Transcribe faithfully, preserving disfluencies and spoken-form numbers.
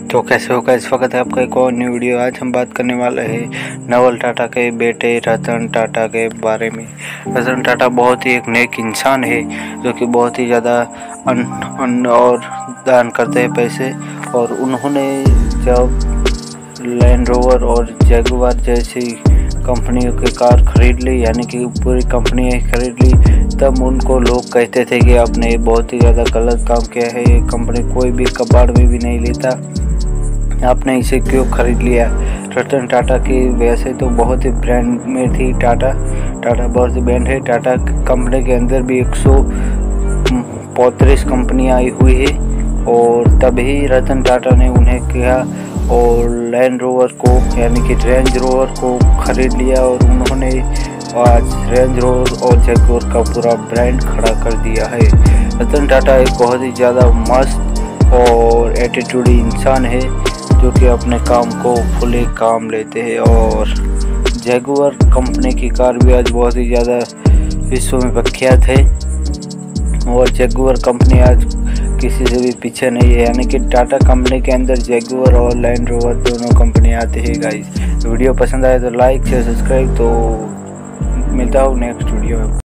तो कैसे हो गाइस, स्वागत है आपका एक और न्यू वीडियो। आज हम बात करने वाले हैं नवल टाटा के बेटे रतन टाटा के बारे में। रतन टाटा बहुत ही एक नेक इंसान है जो कि बहुत ही ज़्यादा अन, अन और दान करते हैं पैसे। और उन्होंने जब लैंड रोवर और जगुआर जैसी कंपनियों की कार खरीद ली, यानी कि पूरी कंपनी खरीद ली, तब उनको लोग कहते थे कि आपने बहुत ही ज़्यादा गलत काम किया है, ये कंपनी कोई भी कबाड़ में भी नहीं लेता, आपने इसे क्यों खरीद लिया। रतन टाटा की वैसे तो बहुत ही ब्रांड में थी टाटा टाटा बहुत ही ब्रांड है। टाटा कंपनी के अंदर भी एक सौ पैंतीस कंपनियाँ आई हुई है और तभी रतन टाटा ने उन्हें किया और लैंड रोवर को यानी कि रेंज रोवर को खरीद लिया और उन्होंने आज रेंज रोवर और जगुआर का पूरा ब्रांड खड़ा कर दिया है। रतन टाटा एक बहुत ही ज़्यादा मस्त और एटीट्यूडी इंसान है जो कि अपने काम को फुली काम लेते हैं। और जगुआर कंपनी की कार भी आज बहुत ही ज़्यादा विश्व में प्रख्यात है और जगुआर कंपनी आज किसी से भी पीछे नहीं है, यानी कि टाटा कंपनी के अंदर जगुआर और लैंड रोवर दोनों कंपनी आती है। गाइस वीडियो पसंद आए तो लाइक शेयर सब्सक्राइब। तो मिलता हूँ नेक्स्ट वीडियो में।